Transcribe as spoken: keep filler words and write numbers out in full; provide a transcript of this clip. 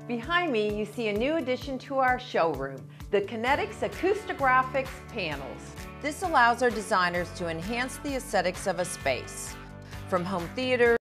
Behind me, you see a new addition to our showroom, the Kinetics Acoustographics panels. This allows our designers to enhance the aesthetics of a space, from home theater